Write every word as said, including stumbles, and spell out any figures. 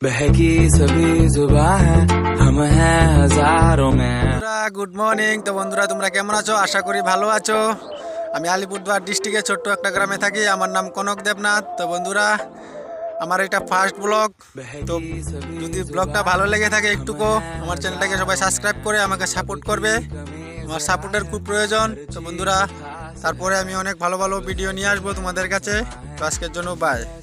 बहकी सभी जुबां है हम हैं हजारों में। Good morning. তো বন্ধুরা তোমরা কেমন আছো? আশা করি ভালো আছো। আমি আলিপুরদুয়ার ডিস্ট্রিক্টের ছোট্ট একটা গ্রামে থাকি। আমার নাম কনক দেবনাথ। তো বন্ধুরা আমার এটা ফার্স্ট ব্লগ। তো যদি ব্লগটা ভালো লেগে থাকে একটুকু আমার চ্যানেলটাকে সবাই সাবস্ক্রাইব করে আমাকে সাপোর্ট করবে। আমার সাপোর্টের খুব প্রয়োজন। তো বন্ধুরা তারপরে আমি অনেক ভালো ভালো ভিডিও নিয়ে আসবো তোমাদের কাছে। তো আজকের জন্য বাই।